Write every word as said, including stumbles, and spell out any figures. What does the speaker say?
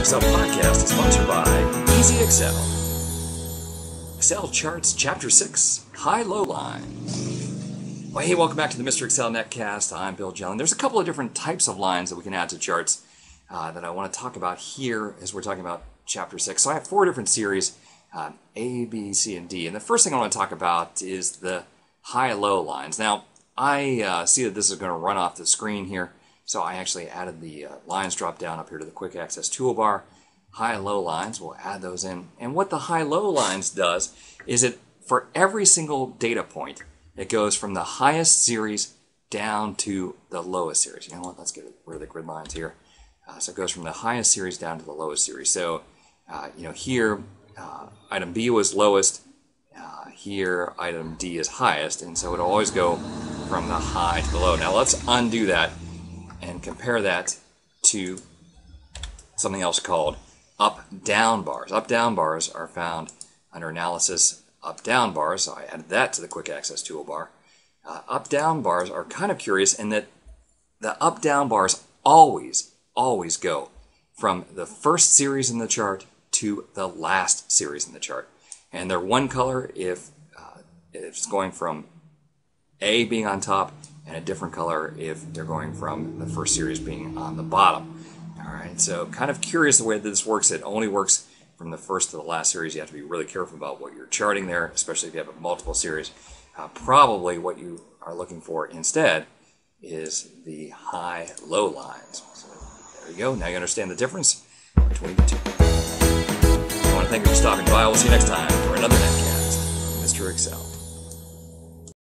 Excel podcast is sponsored by Easy Excel. Excel Charts Chapter six, High-Low Lines. Well, hey, welcome back to the Mister Excel Netcast. I'm Bill Jelen. There's a couple of different types of lines that we can add to charts uh, that I want to talk about here as we're talking about Chapter six. So I have four different series, uh, A, B, C, and D. And the first thing I want to talk about is the high-low lines. Now, I uh, see that this is going to run off the screen here. So I actually added the uh, lines drop down up here to the quick access toolbar. High-low lines, we'll add those in. And what the high-low lines does is it, for every single data point, it goes from the highest series down to the lowest series. You know what, let's get rid of the grid lines here. Uh, so it goes from the highest series down to the lowest series. So, uh, you know, here, uh, item B was lowest. Uh, here, item D is highest. And so it'll always go from the high to the low. Now let's undo that and compare that to something else called up-down bars. Up-down bars are found under Analysis, Up-Down Bars. So I added that to the Quick Access toolbar. Uh, up-down bars are kind of curious in that the up-down bars always, always go from the first series in the chart to the last series in the chart. And they're one color if, uh, if it's going from A being on top, and a different color if they're going from the first series being on the bottom. All right, so kind of curious the way that this works. It only works from the first to the last series. You have to be really careful about what you're charting there, especially if you have a multiple series. Uh, probably what you are looking for instead is the high-low lines. So there you go. Now you understand the difference between the two. I want to thank you for stopping by. We'll see you next time for another Netcast, Mister Excel.